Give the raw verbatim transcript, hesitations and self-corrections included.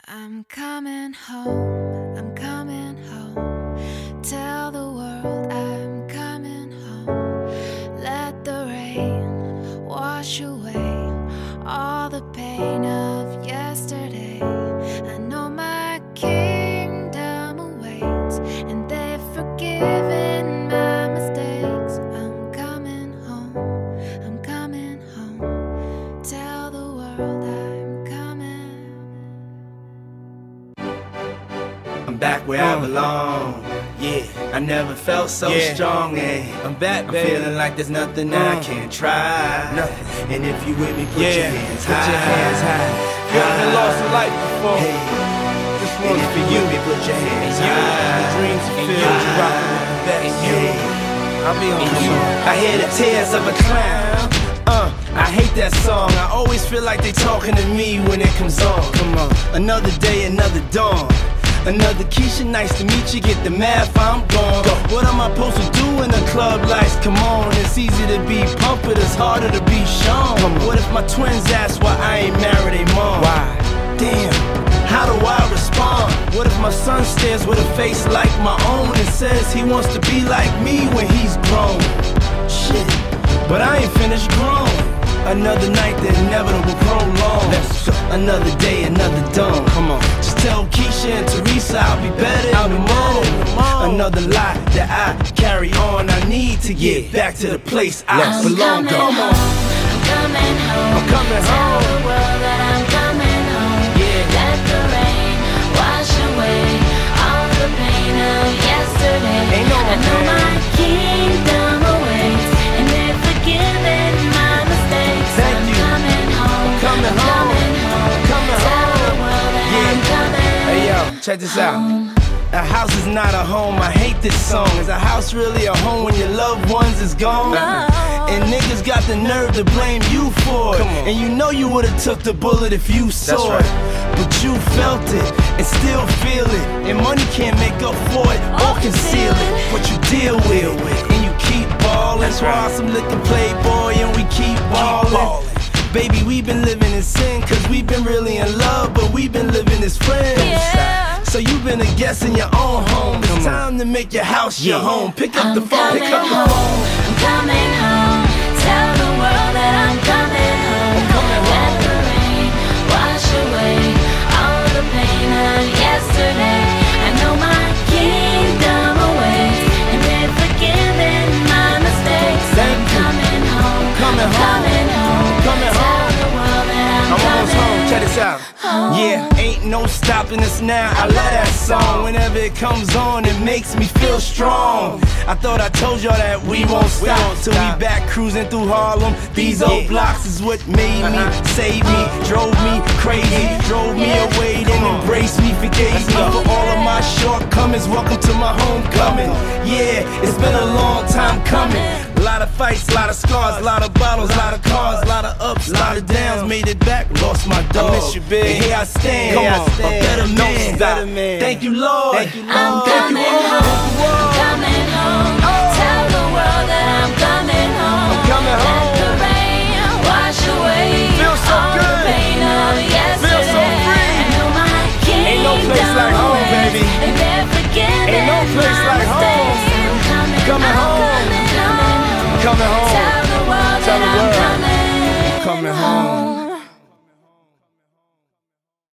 I'm coming home, I'm coming home. Tell the world I'm coming home. Let the rain wash away all the pain of yesterday. I know my kingdom awaits, and they've forgiven my mistakes. I'm coming home, I'm coming home. Tell the world I'm coming. I'm back where I belong. Yeah, I never felt so yeah. strong. And I'm back, I'm baby. Feeling like there's nothing that uh, I can't try. Nothing. And if you with me, put yeah. your hands put high. Your hands high. You ever lost a life before? Hey. This and if you with me, put your hands and high. You, the dreams you feel, you rockin' with the best. Hey. I'll be on the song. I hear the tears of a clown. Uh, I hate that song. I always feel like they talking to me when it comes on. Come on, another day, another dawn. Another Keisha, nice to meet you. Get the math, I'm gone. What am I supposed to do in the club lights? Come on, it's easy to be pumped, but it's harder to be shown. What if my twins ask why I ain't married a mom? Why? Damn, how do I respond? What if my son stares with a face like my own and says he wants to be like me when he's grown? Shit, but I ain't finished grown. Another night, the inevitable prolong. Another day, another dawn. Come on, just tell Keisha and Teresa I'll be better in the morning. Another lie that I carry on. I need to get back to the place I belong. Come on, I'm coming home. I'm coming Tell home. the world that I'm coming home. Yeah. Let the rain wash away all the pain of yesterday. Ain't no I know my kingdom awaits, and they're forgiven my mistakes. Thank I'm you. coming home. I'm coming I'm home. coming home. Coming Tell home. the world that Yeah. I'm coming. Hey yo, check this out. A house is not a home, I hate this song. Is a house really a home when your loved ones is gone? No. And niggas got the nerve to blame you for it. And you know you would've took the bullet if you saw it. But you felt it and still feel it. And money can't make up for it or conceal it. But you deal with it and you keep ballin'. That's why some liquor playboy and we keep ballin'. Baby, we've been living in sin, cause we've been really in love, but we've been living as friends. Yeah. So you've been a guest in your own home. It's time to make your house your home. Pick up I'm the phone, pick up the coming phone. home. I'm coming home. Tell the world that I'm coming home. I'm coming Let home. the rain wash away all the pain of yesterday. I know my kingdom awaits, and they've forgiven my mistakes. Thank I'm you. coming home. Coming I'm home. coming home. Coming Tell home. the world that I'm, I'm almost coming home, check this out. home. Yeah, ain't no stopping us now. I love that song. Whenever it comes on, it makes me feel strong. I thought I told y'all that we won't stop till we back cruising through Harlem. These old blocks is what made me, saved me, drove me crazy, drove me away, then embraced me, forgave me for all of my shortcomings. Welcome to my homecoming. Yeah, it's been a long time coming. A lot of fights, a lot of scars, a lot of bottles, a lot of cars, a lot of ups, a lot of downs. Made it back, lost my dog. I miss you, big. And here I stand, Come here I on. stand. A better man, better man. Thank you, Lord. Thank you, Lord. I'm Thank you, coming Lord. home. I'm coming home. Tell the world that I'm coming home. I'm coming Let home. the rain wash away Feel so all good. the pain of yesterday. Feel so free. I know my Ain't no place kingdom like home, awaits, baby. and they're forgiven Ain't no place my like home. mistakes. I'm coming, Coming I'm home. coming home. Coming home. Tell the world Tell that the world. I'm coming, Coming home.